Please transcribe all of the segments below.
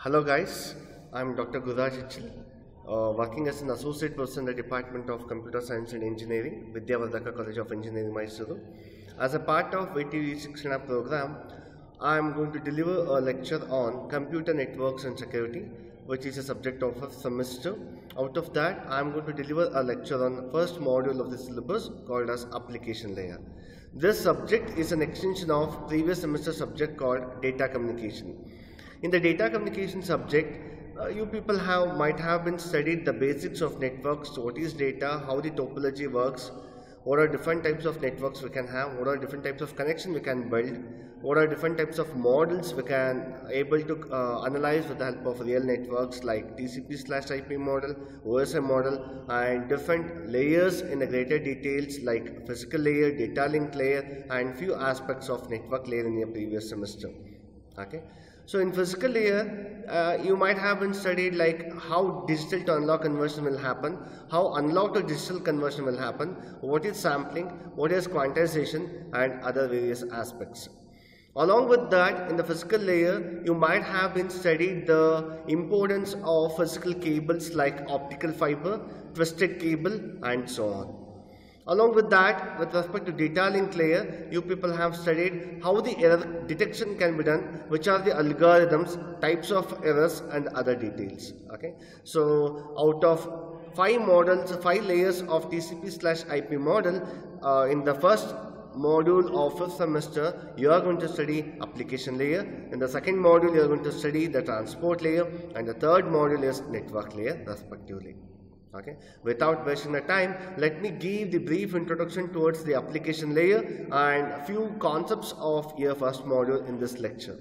Hello guys, I'm Dr. Guraj Ichil, working as an associate professor in the Department of Computer Science and Engineering, Vidyavardhaka College of Engineering, Mysuru. As a part of VTV Shikshana program, I'm going to deliver a lecture on computer networks and security, which is a subject of a semester. Out of that, I'm going to deliver a lecture on the first module of the syllabus called as application layer. This subject is an extension of previous semester subject called data communication. In the data communication subject, you people might have been studied the basics of networks, what is data, how the topology works, what are different types of networks we can have, what are different types of connection we can build, what are different types of models we can able to analyze with the help of real networks like TCP/IP model, OSI model, and different layers in the greater details like physical layer, data link layer, and few aspects of network layer in your previous semester. Okay. So in physical layer, you might have been studied like how digital to analog conversion will happen, how analog to digital conversion will happen, what is sampling, what is quantization, and other various aspects. Along with that, in the physical layer, you might have been studied the importance of physical cables like optical fiber, twisted cable, and so on. Along with that, with respect to data link layer, you people have studied how the error detection can be done, which are the algorithms, types of errors, and other details. Okay. So out of 5 layers of TCP/IP model, in the first module of first semester, you are going to study application layer. In the second module, you are going to study the transport layer, and the third module is network layer, respectively. Okay. Without wasting the time, let me give the brief introduction towards the application layer and a few concepts of your first module in this lecture.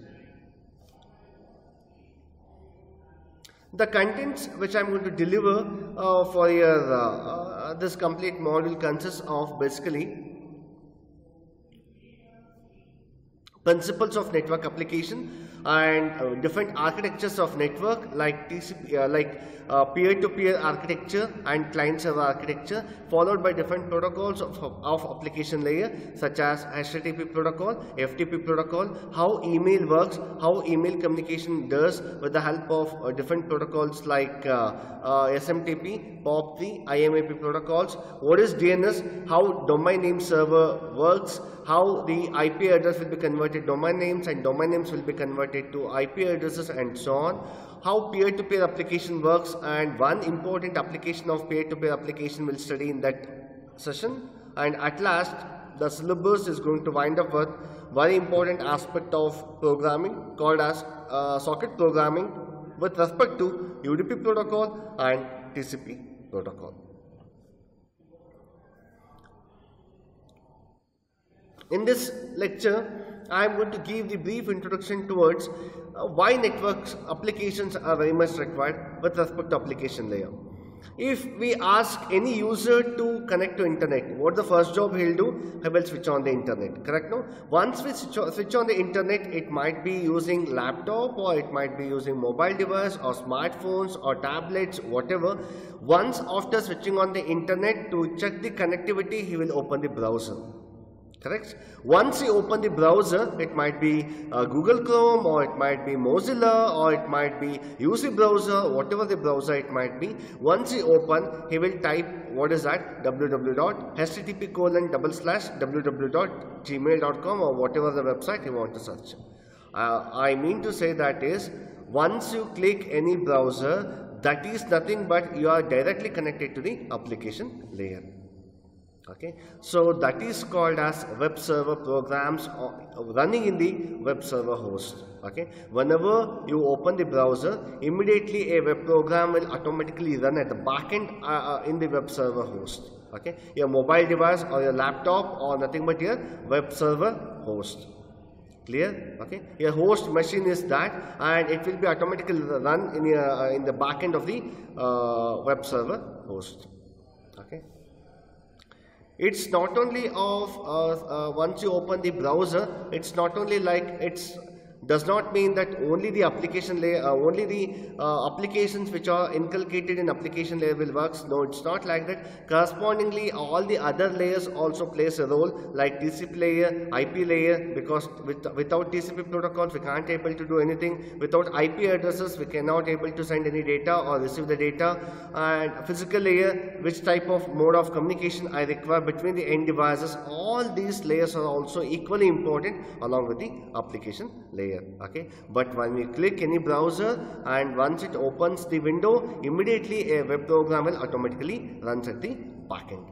The contents which I am going to deliver for your this complete module consists of basically principles of network application and different architectures of network like TCP, peer-to-peer architecture and client-server architecture, followed by different protocols of application layer such as HTTP protocol, FTP protocol, how email works, how email communication does with the help of different protocols like SMTP, POP3, IMAP protocols, what is DNS, how domain name server works, how the IP address will be converted domain names and domain names will be converted to IP addresses, and so on, how peer-to-peer application works, and one important application of peer-to-peer application we'll study in that session. And at last, the syllabus is going to wind up with very important aspect of programming called as socket programming with respect to UDP protocol and TCP protocol. In this lecture, I am going to give the brief introduction towards why networks applications are very much required with respect to application layer. If we ask any user to connect to internet, what the first job he'll do? He will switch on the internet, correct? No? Once we switch on the internet, it might be using laptop or it might be using mobile device or smartphones or tablets, whatever. Once after switching on the internet, to check the connectivity, he will open the browser. Correct? Once you open the browser, it might be Google Chrome or it might be Mozilla or it might be UC browser, whatever the browser it might be. Once you open, he will type what is that? www.http://www.gmail.com or whatever the website you want to search. I mean to say that is, once you click any browser, that is nothing but you are directly connected to the application layer. Okay, so that is called as web server programs running in the web server host. Okay, whenever you open the browser, immediately a web program will automatically run at the backend in the web server host. Okay, your mobile device or your laptop or nothing but your web server host. Clear? Okay, your host machine is that, and it will be automatically run in the backend of the web server host. Okay. It's not only of once you open the browser, it's not only like it's does not mean that only the application layer, only the applications which are inculcated in application layer will work. No, it's not like that. Correspondingly, all the other layers also plays a role, like TCP layer, IP layer, because without TCP protocols we can't able to do anything. Without IP addresses we cannot able to send any data or receive the data. And physical layer, which type of mode of communication I require between the end devices. All these layers are also equally important along with the application layer. Okay, but when we click any browser and once it opens the window, immediately a web program will automatically runs at the backend.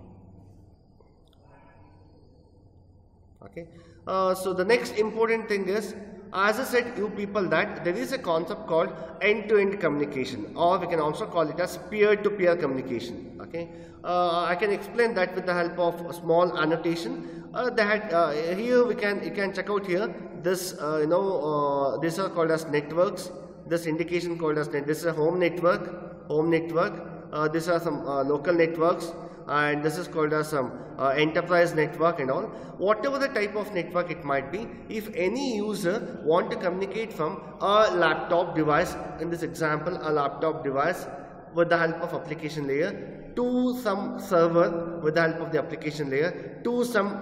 Okay, so the next important thing is, as I said you people, that there is a concept called end-to-end communication, or we can also call it as peer-to-peer communication. Okay, I can explain that with the help of a small annotation. Here you can check out here this these are called as networks. This indication called as this is a home network. These are some local networks, and this is called as some enterprise network and all. Whatever the type of network it might be, if any user want to communicate from a laptop device, in this example a laptop device, with the help of application layer, to some server with the help of the application layer, to some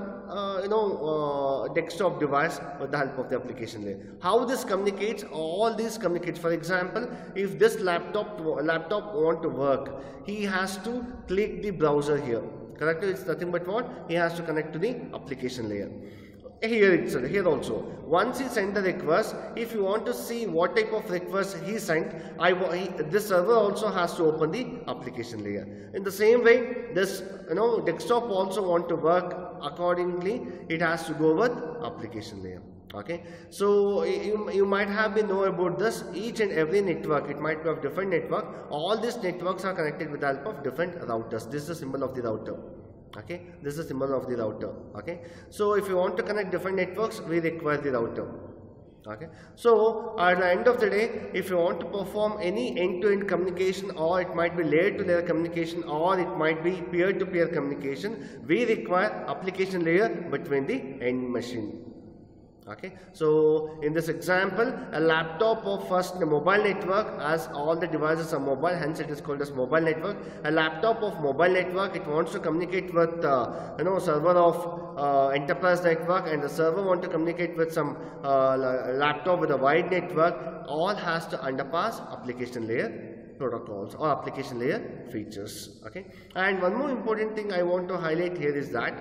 desktop device with the help of the application layer. How this communicates? All these communicates. For example, if this laptop want to work, he has to click the browser here. Correct? It's nothing but what? He has to connect to the application layer. Here also, once he sent the request, if you want to see what type of request he sent, this server also has to open the application layer. In the same way, this desktop also want to work accordingly, it has to go with application layer. Okay, so you might have been know about this. Each and every network, it might be of different network. All these networks are connected with the help of different routers. This is the symbol of the router. Okay, this is the symbol of the router. Okay, so if you want to connect different networks, we require the router. Okay, so at the end of the day, if you want to perform any end-to-end communication, or it might be layer-to-layer communication, or it might be peer-to-peer communication, we require application layer between the end machine. Okay, so in this example, a laptop of first the mobile network, as all the devices are mobile, hence it is called as mobile network. A laptop of mobile network, it wants to communicate with server of enterprise network, and the server want to communicate with some laptop with a wide network. All has to underpass application layer protocols or application layer features. Okay, and one more important thing I want to highlight here is that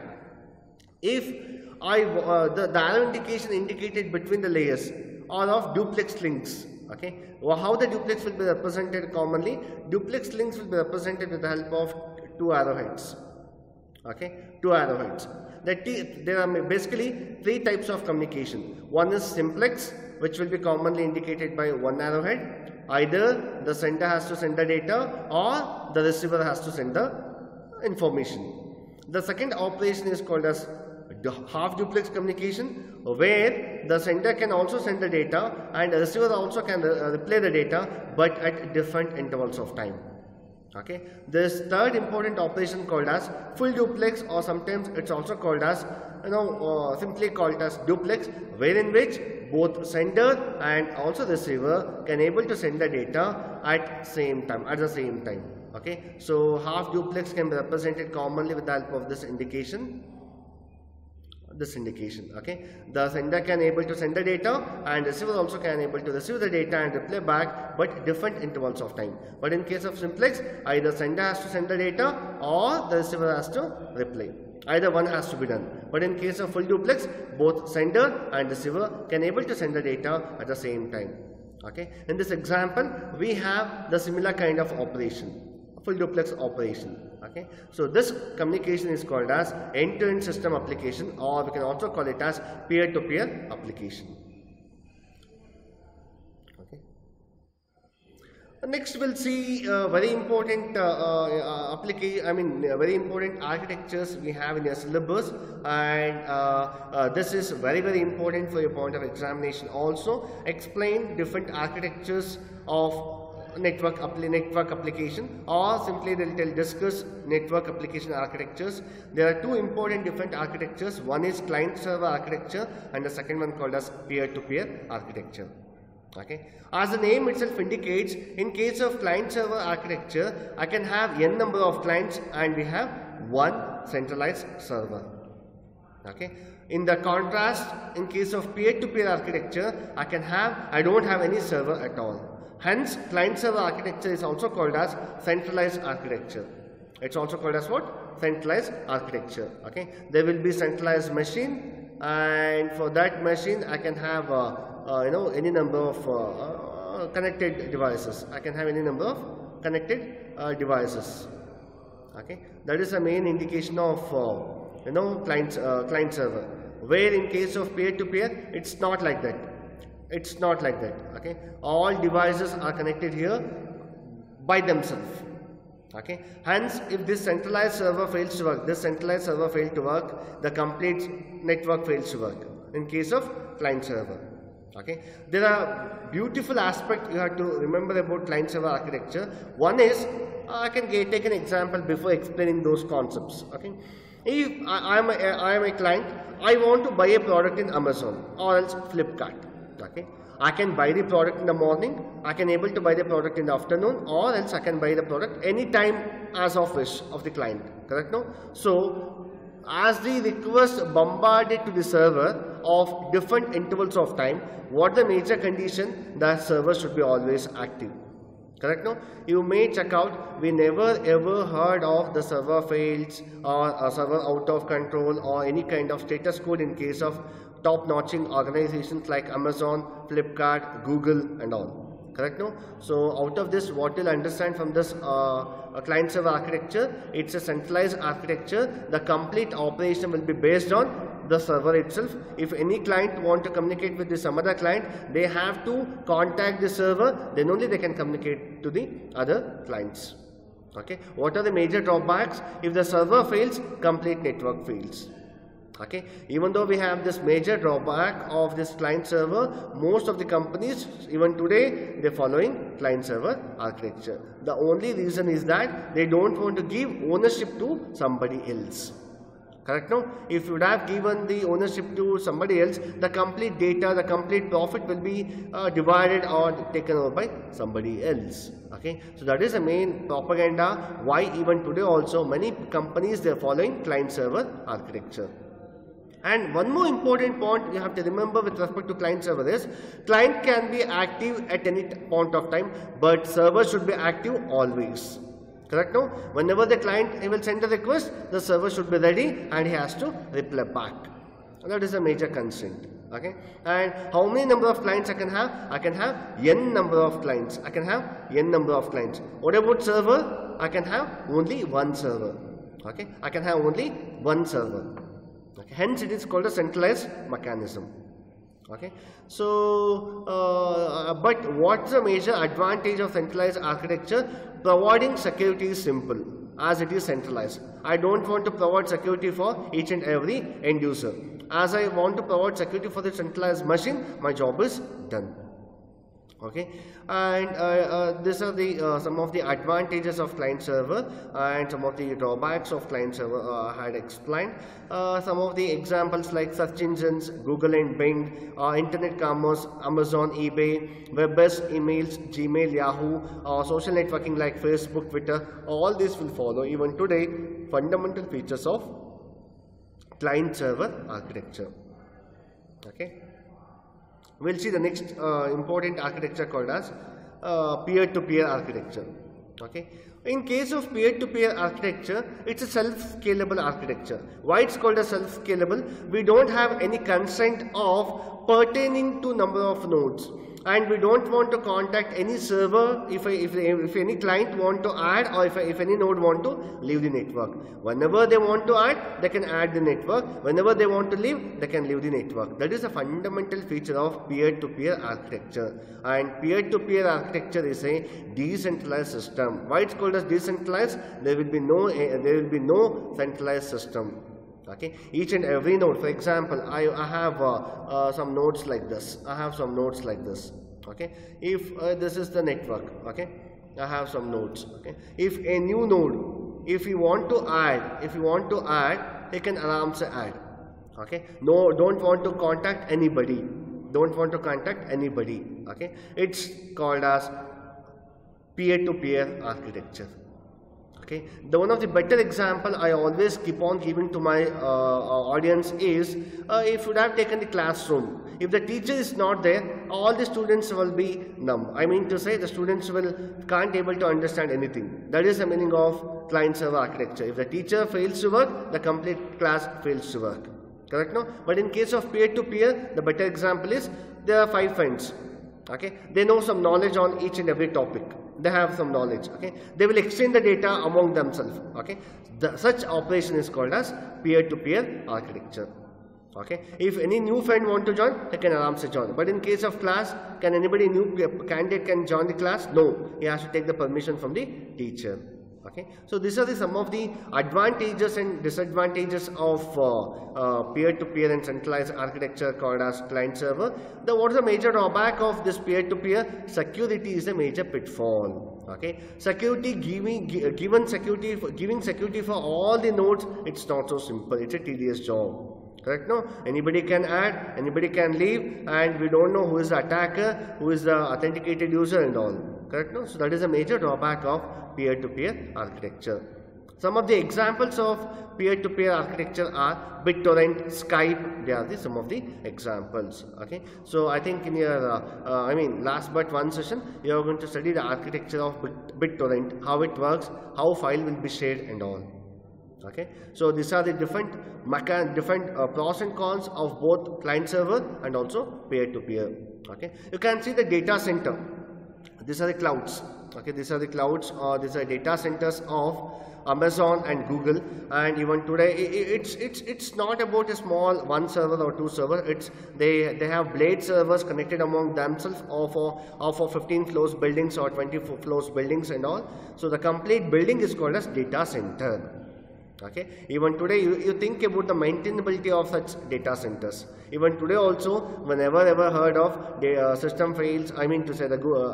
if the arrow indication indicated between the layers are of duplex links. Okay, how the duplex will be represented commonly? Duplex links will be represented with the help of two arrowheads. Okay, two arrowheads. There are basically three types of communication. One is simplex, which will be commonly indicated by one arrowhead. Either the sender has to send the data, or the receiver has to send the information. The second operation is called as half duplex communication, where the sender can also send the data and the receiver also can replay the data, but at different intervals of time. Okay, this third important operation called as full duplex, or sometimes it's also called as simply called as duplex, wherein which both sender and also receiver can able to send the data at the same time. Okay, so half duplex can be represented commonly with the help of this indication. Okay, the sender can able to send the data, and receiver also can able to receive the data and reply back, but different intervals of time. But in case of simplex, either sender has to send the data or the receiver has to reply. Either one has to be done. But in case of full duplex, both sender and receiver can able to send the data at the same time. Okay, in this example, we have the similar kind of operation, full duplex operation. Okay, so this communication is called as end-to-end system application, or we can also call it as peer-to-peer application. Okay. Next, we'll see very important very important architectures we have in your syllabus, and this is very important for your point of examination. Also, explain different architectures of network application, or simply they'll discuss network application architectures. There are two important different architectures. One is client server architecture and the second one called as peer-to-peer architecture. Okay, as the name itself indicates, in case of client server architecture, I can have n number of clients and we have one centralized server. Okay, in the contrast, in case of peer-to-peer architecture, I don't have any server at all. Hence, client server architecture is also called as centralized architecture. It's also called as what? Centralized architecture. Okay, there will be centralized machine, and for that machine I can have any number of connected devices. I can have any number of connected devices. Okay, that is the main indication of client server. Where in case of peer-to-peer, it's not like that. It's not like that. Okay, all devices are connected here by themselves. Okay, hence if this centralized server fails to work, the complete network fails to work in case of client server. Okay, there are beautiful aspects you have to remember about client server architecture. One is, I can take an example before explaining those concepts. Okay, if I am a client, I want to buy a product in Amazon or else Flipkart. Okay, I can buy the product in the morning, I can able to buy the product in the afternoon, or else I can buy the product anytime as of wish of the client. Correct? No? So, as the request bombarded to the server of different intervals of time, what the major condition? The server should be always active. Correct? No? You may check out, we never ever heard of the server fails or a server out of control or any kind of status code in case of top-notching organizations like Amazon, Flipkart, Google and all. Correct? No? So out of this, what you'll understand from this client server architecture, it's a centralized architecture. The complete operation will be based on the server itself. If any client want to communicate with some other client, they have to contact the server, then only they can communicate to the other clients. Okay, what are the major drawbacks? If the server fails, complete network fails. Okay, even though we have this major drawback of this client server, most of the companies even today they're following client server architecture. The only reason is that they don't want to give ownership to somebody else. Correct? No? If you would have given the ownership to somebody else, the complete data, the complete profit will be divided or taken over by somebody else. Okay, so that is the main propaganda why even today also many companies they are following client server architecture. And one more important point you have to remember with respect to client server is, client can be active at any point of time, but server should be active always. Correct? No? Whenever the client will send a request, the server should be ready and he has to reply back. That is a major constraint. Okay? And how many number of clients I can have? I can have n number of clients. I can have n number of clients. What about server? I can have only one server. Okay? I can have only one server. Okay. Hence, it is called a centralized mechanism. Okay. So, but what's the major advantage of centralized architecture? Providing security is simple as it is centralized. I don't want to provide security for each and every end user. As I want to provide security for the centralized machine, my job is done. Okay, and these are the some of the advantages of client server and some of the drawbacks of client server I had explained. Some of the examples like search engines, Google and Bing, internet commerce, Amazon, eBay, web-based emails, Gmail, Yahoo, social networking like Facebook, Twitter, all this will follow even today fundamental features of client server architecture. Okay. We'll see the next important architecture called as peer-to-peer architecture. Okay. In case of peer-to-peer architecture, it's a self-scalable architecture. Why it's called a self-scalable? We don't have any constraint of pertaining to number of nodes. And we don't want to contact any server if any client want to add or if any node want to leave the network. Whenever they want to add, they can add the network. Whenever they want to leave, they can leave the network. That is a fundamental feature of peer-to-peer architecture. And peer-to-peer architecture is a decentralized system. Why it's called as decentralized? There will be no centralized system. Okay, each and every node, for example, I have some nodes like this. I have some nodes like this. Okay, if this is the network. Okay, I have some nodes. Okay, if a new node, if you want to add, you can aram se add. Okay, no, don't want to contact anybody. Okay, it's called as peer-to-peer architecture. Okay, one of the better example I always keep on giving to my audience is if you have taken the classroom. If the teacher is not there, all the students will be numb. I mean to say the students can't able to understand anything. That is the meaning of client-server architecture. If the teacher fails to work, the complete class fails to work. Correct, no? But in case of peer-to-peer, the better example is there are 5 friends. Okay, they know some knowledge on each and every topic. They have some knowledge. Okay, they will exchange the data among themselves. Okay, such operation is called as peer-to-peer architecture. Okay, if any new friend want to join, they can aram join. But in case of class, can anybody new candidate can join the class? No, he has to take the permission from the teacher. Okay, so these are some of the advantages and disadvantages of peer-to-peer and centralized architecture called as client-server. What is the major drawback of this peer-to-peer? Security is a major pitfall. Okay, security giving security for all the nodes, it's not so simple. It's a tedious job. Correct? No, anybody can add, anybody can leave, and we don't know who is the attacker, who is the authenticated user, and all. Correct? No, so that is a major drawback of peer-to-peer architecture. Some of the examples of peer-to-peer architecture are BitTorrent, Skype. They are some of the examples. Okay, so I think in your last but one session, you are going to study the architecture of BitTorrent, how it works, how file will be shared, and all. Okay, so these are the different pros and cons of both client server and also peer-to-peer. Okay, you can see the data center. These are the clouds. Okay, these are the clouds, or these are data centers of Amazon and Google. And even today, it's not about a small one server or two server. They have blade servers connected among themselves, or for 15 floors buildings or 24 floors buildings and all. So the complete building is called as data center. Okay, even today you think about the maintainability of such data centers. Even today also, whenever ever heard of the system fails, I mean to say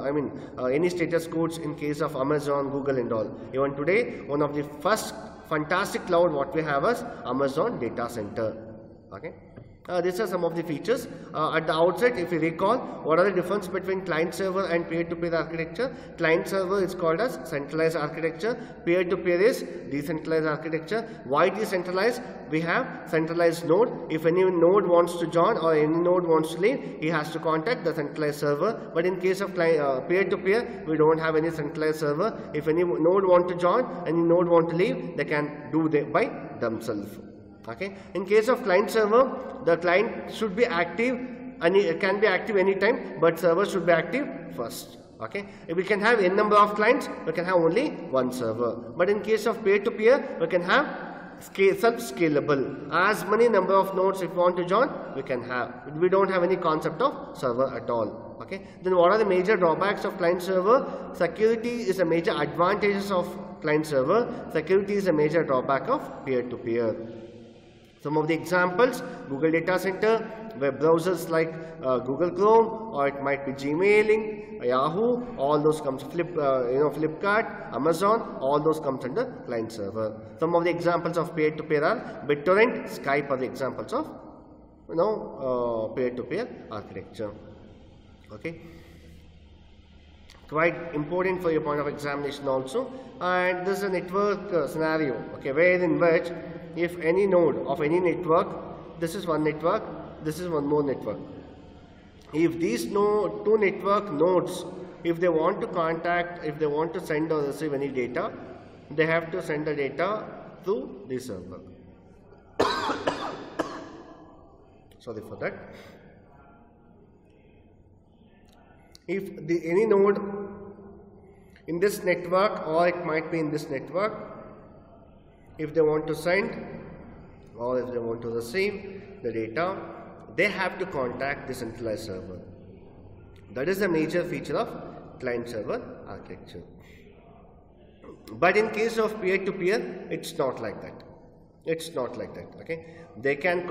any status codes in case of Amazon, Google, and all. Even today, one of the first fantastic cloud what we have is Amazon data center. Okay. These are some of the features. At the outset, if you recall, what are the difference between client-server and peer-to-peer architecture? Client-server is called as centralized architecture. Peer-to-peer is decentralized architecture. Why decentralized? We have centralized node. If any node wants to join or any node wants to leave, he has to contact the centralized server. But in case of peer-to-peer, we don't have any centralized server. If any node want to join, any node want to leave, they can do by themselves. Okay. In case of client server, the client should be active and it can be active anytime, but server should be active first. Okay. If we can have n number of clients, we can have only one server. But in case of peer-to-peer, we can have self-scalable. As many number of nodes if we want to join, we can have. We don't have any concept of server at all. Okay. Then what are the major drawbacks of client server? Security is a major advantages of client server. Security is a major drawback of peer-to-peer. Some of the examples: Google Data Center, web browsers like Google Chrome, or it might be Gmailing, Yahoo. All those comes Flipkart, Amazon. All those comes under client server. Some of the examples of peer-to-peer are BitTorrent, Skype are the examples of peer-to-peer architecture. Okay. Quite important for your point of examination also. And this is a network scenario. Okay, wherein which if any node of any network, this is one network, this is one more network. If these two network nodes, if they want to contact, if they want to send or receive any data, they have to send the data through the server. Sorry for that. If any node in this network, or it might be in this network, if they want to send or if they want to receive the data, they have to contact the centralized server. That is a major feature of client-server architecture. But in case of peer-to-peer, it's not like that. It's not like that. Okay, they can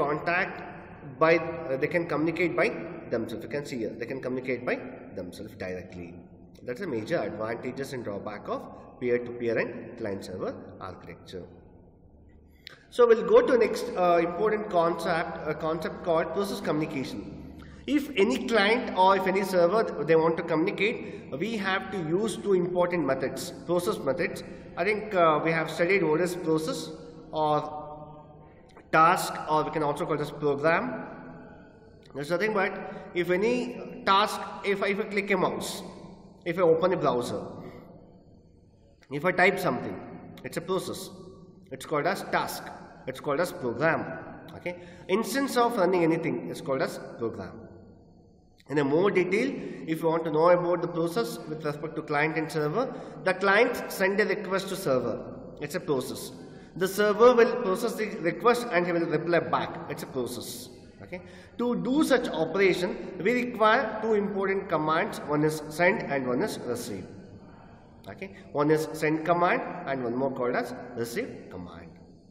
they can communicate by themselves. You can see here, they can communicate by themselves directly. That's a major advantages and drawback of peer-to-peer and client-server architecture. So we'll go to next important concept called process communication. If any client or if any server they want to communicate, we have to use two important methods, process methods. I think we have studied what is process or task, or we can also call this program. There's nothing but if any task, if I click a mouse, if I open a browser, if I type something, it's a process. It's called as task. It's called as program. Okay. Instance of running anything is called as program. In a more detail, if you want to know about the process with respect to client and server, the client send a request to server. It's a process. The server will process the request and he will reply back. It's a process. Okay. To do such operation, we require two important commands. One is send and one is receive. Okay. One is send command and one more called as receive command.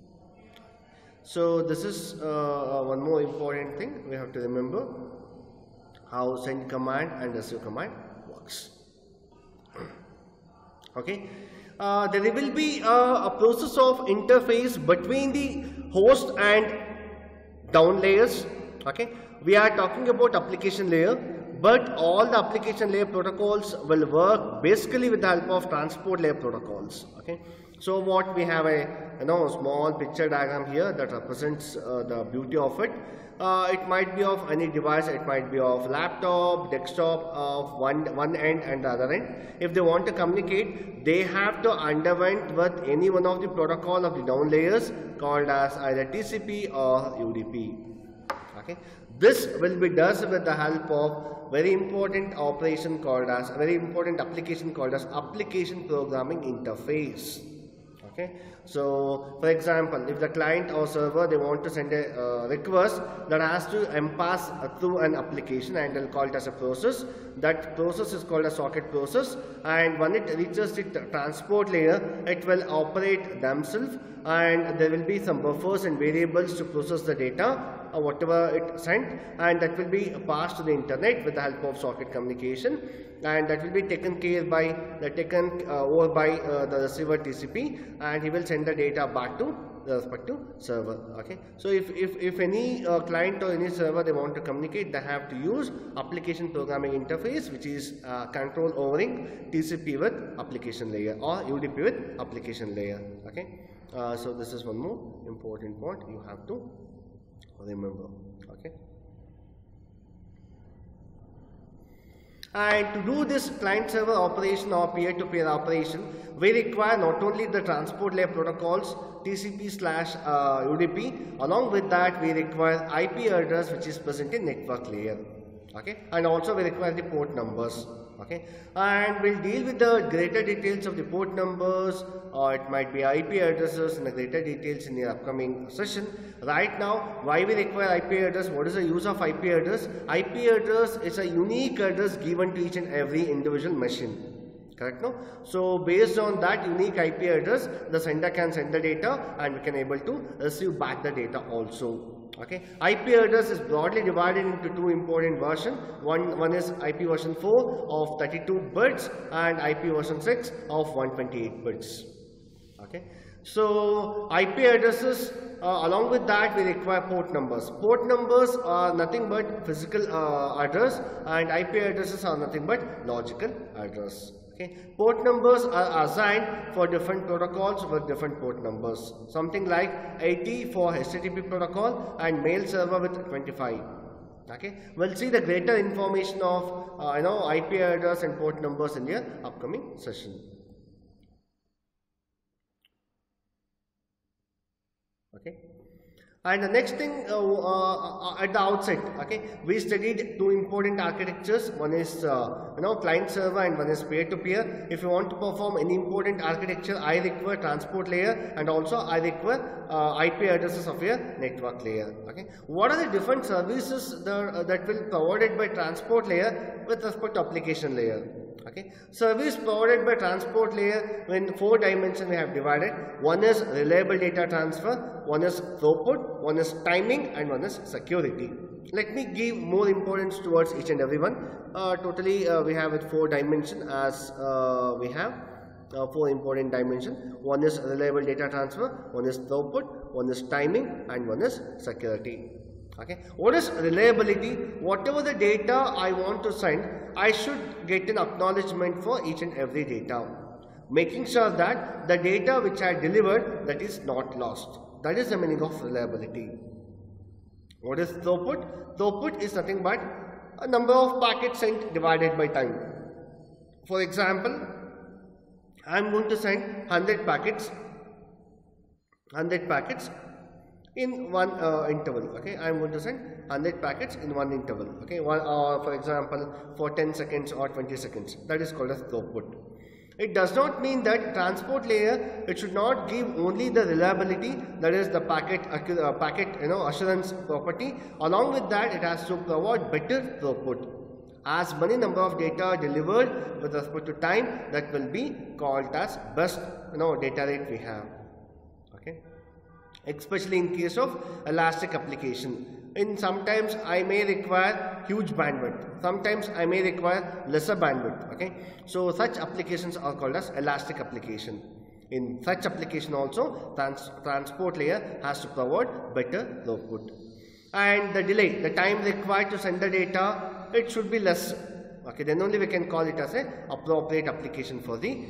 So this is one more important thing we have to remember, how send command and receive command works. Okay. There will be a process of interface between the host and down layers. Okay. We are talking about application layer, but all the application layer protocols will work basically with the help of transport layer protocols. Okay. So what we have a small picture diagram here that represents the beauty of it. It might be of any device, it might be of laptop, desktop, of one end and the other end. If they want to communicate, they have to underwent with any one of the protocol of the down layers called as either TCP or UDP. Okay. This will be done with the help of very important application called as application programming interface. Okay. So for example, if the client or server they want to send a request that has to pass through an application, and they'll call it as a process. That process is called a socket process, and when it reaches the transport layer, it will operate themselves, and there will be some buffers and variables to process the data or whatever it sent, and that will be passed to the internet with the help of socket communication, and that will be taken care by over by the receiver TCP, and he will send the data back to the respective server. Okay. So if any client or any server they want to communicate, they have to use application programming interface, which is control overing TCP with application layer or UDP with application layer. Okay. So this is one more important point you have to remember. Okay. And to do this client server operation or peer-to-peer operation, we require not only the transport layer protocols TCP/UDP, along with that we require IP address which is present in network layer. Okay. And also we require the port numbers. Okay. And we'll deal with the greater details of the port numbers, or it might be IP addresses in the greater details in the upcoming session. Right now, why we require IP address? What is the use of IP address? IP address is a unique address given to each and every individual machine. Correct, no? So based on that unique IP address, the sender can send the data and we can able to receive back the data also. Okay. IP address is broadly divided into two important versions. One is IP version 4 of 32 bits and IP version 6 of 128 bits. Okay. So IP addresses, along with that we require port numbers. Port numbers are nothing but physical address, and IP addresses are nothing but logical address. Okay. Port numbers are assigned for different protocols with different port numbers. Something like 80 for HTTP protocol and mail server with 25. Okay. We'll see the greater information of IP address and port numbers in the upcoming session. Okay. And the next thing at the outset, okay, we studied two important architectures. One is client server and one is peer-to-peer. If you want to perform any important architecture, I require transport layer and also I require IP addresses of your network layer. Okay, what are the different services that will be provided by transport layer with respect to application layer? Okay, service provided by transport layer in 4 dimensions we have divided. One is reliable data transfer, one is throughput, one is timing, and one is security. Let me give more importance towards each and every one. Totally we have it 4 dimensions, as we have 4 important dimensions. One is reliable data transfer, one is throughput, one is timing, and one is security. Okay, what is reliability? Whatever the data I want to send, I should get an acknowledgement for each and every data, making sure that the data which I delivered, that is not lost. That is the meaning of reliability. What is throughput? Throughput is nothing but a number of packets sent divided by time. For example, I am going to send 100 packets in one interval. Okay, I am going to send 100 packets in one interval. Okay, for example, for 10 seconds or 20 seconds. That is called as throughput. It does not mean that transport layer, it should not give only the reliability, that is the packet assurance property. Along with that, it has to provide better throughput. As many number of data delivered with respect to time, that will be called as best data rate we have. Okay, especially in case of elastic application. In sometimes I may require huge bandwidth, sometimes I may require lesser bandwidth. Okay, so such applications are called as elastic application. In such application also, transport layer has to provide better throughput. And the delay, the time required to send the data, it should be less. Okay, then only we can call it as an appropriate application for the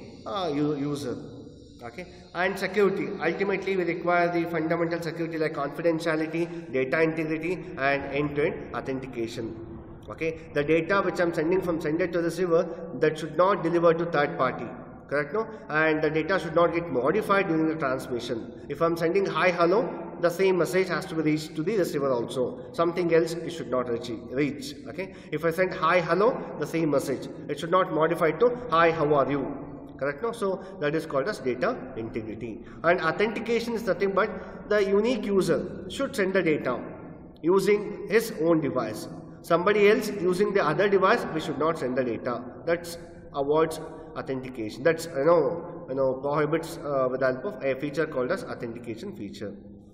user. Okay, and security, ultimately we require the fundamental security like confidentiality, data integrity, and end-to-end authentication. Okay, the data which I am sending from sender to receiver, that should not deliver to third party, correct? No, and the data should not get modified during the transmission. If I am sending hi hello, the same message has to be reached to the receiver also. Something else it should not reach. Okay, if I send hi hello, the same message, it should not modify to hi how are you. Correct? No? So that is called as data integrity. And authentication is nothing but the unique user should send the data using his own device. Somebody else using the other device, we should not send the data. That's avoids authentication. That's prohibits with the help of a feature called as authentication feature.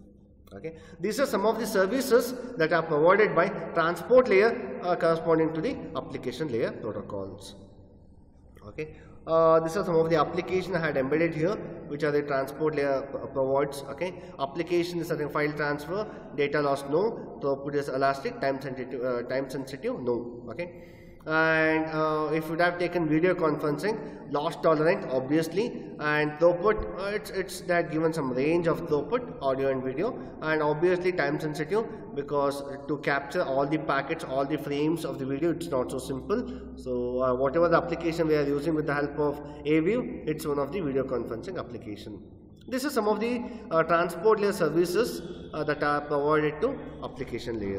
Okay, these are some of the services that are provided by transport layer corresponding to the application layer protocols. Okay. These are some of the applications I had embedded here, which are the transport layer provides. Okay, application is something file transfer, data loss no, throughput is elastic, time sensitive no. Okay, and if you would have taken video conferencing, loss tolerant obviously, and throughput it's that given some range of throughput, audio and video, and obviously time sensitive, because to capture all the packets, all the frames of the video, it's not so simple. So whatever the application we are using with the help of AView, it's one of the video conferencing application. This is some of the transport layer services that are provided to application layer.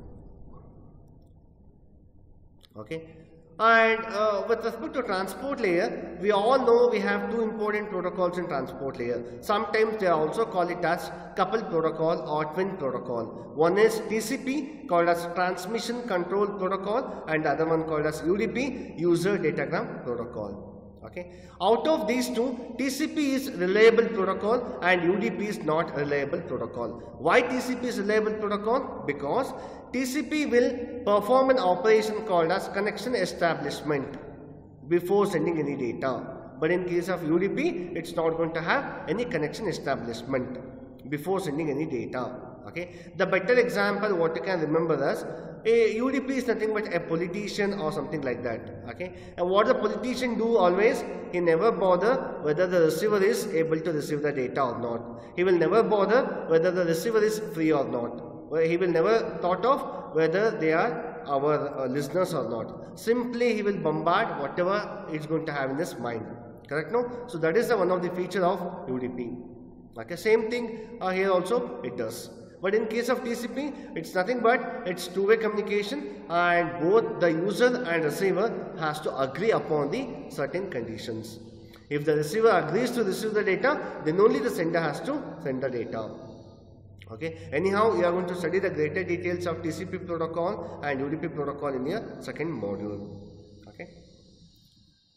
Okay, and with respect to transport layer, we all know we have 2 important protocols in transport layer. Sometimes they also call it as coupled protocol or twin protocol. One is TCP, called as transmission control protocol, and the other one called as UDP, user datagram protocol. Okay, out of these two, TCP is reliable protocol and UDP is not reliable protocol. Why TCP is reliable protocol? Because TCP will perform an operation called as connection establishment before sending any data. But in case of UDP, it's not going to have any connection establishment before sending any data. Okay, the better example what you can remember is a UDP is nothing but a politician or something like that. Okay, and what the politician do always, he never bother whether the receiver is able to receive the data or not. He will never bother whether the receiver is free or not. He will never thought of whether they are our listeners or not. Simply he will bombard whatever it's going to have in his mind. Correct? No? So that is one of the feature of UDP. Okay, same thing here also it does. But in case of TCP, it's nothing but it's two-way communication, and both the user and receiver has to agree upon the certain conditions. If the receiver agrees to receive the data, then only the sender has to send the data. Okay. Anyhow, you are going to study the greater details of TCP protocol and UDP protocol in your second module. Okay.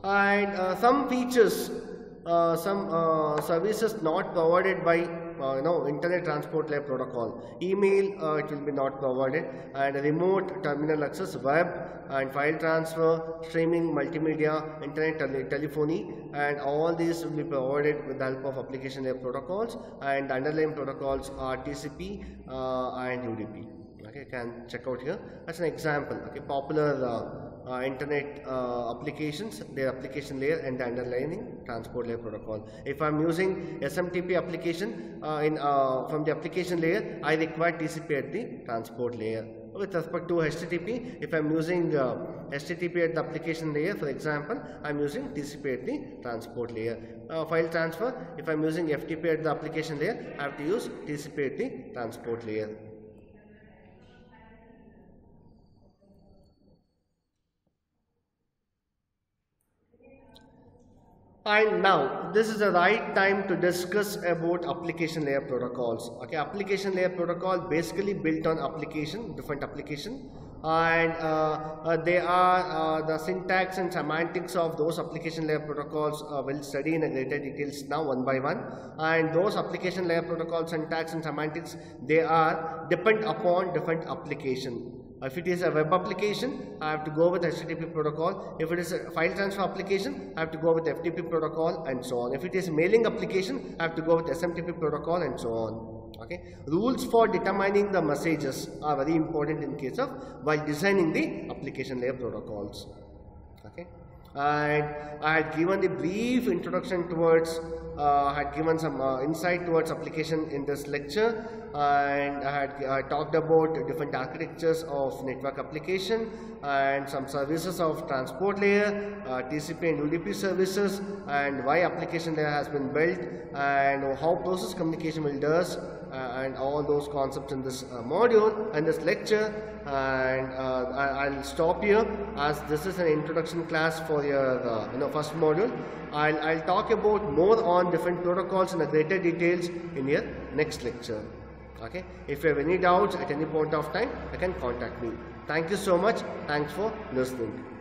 and some features, some services not provided by internet transport layer protocol. Email, it will be not provided, and remote terminal access, web and file transfer, streaming, multimedia, internet telephony, and all these will be provided with the help of application layer protocols, and the underlying protocols are TCP and UDP. Okay, you can check out here as an example. Okay, popular internet applications, their application layer and the underlying transport layer protocol. If I am using SMTP application from the application layer, I require TCP at the transport layer. With respect to HTTP, if I am using HTTP at the application layer, for example, I am using TCP at the transport layer. File transfer, if I am using FTP at the application layer, I have to use TCP at the transport layer. And now this is the right time to discuss about application layer protocols. Okay, application layer protocol basically built on application, different application, and they are the syntax and semantics of those application layer protocols will study in a greater details now one by one. And those application layer protocol syntax and semantics, they are depend upon different application. If it is a web application, I have to go with HTTP protocol. If it is a file transfer application, I have to go with FTP protocol, and so on. If it is a mailing application, I have to go with SMTP protocol, and so on. Okay. Rules for determining the messages are very important in case of while designing the application layer protocols. Okay. And I had given the brief introduction towards, I had given some insight towards application in this lecture, and I talked about different architectures of network application and some services of transport layer, TCP and UDP services, and why application layer has been built, and how process communication will does, and all those concepts in this module and this lecture. And I'll stop here as this is an introduction class for your first module. I'll talk about more on different protocols in a greater details in your next lecture. Okay, if you have any doubts at any point of time, you can contact me. Thank you so much. Thanks for listening.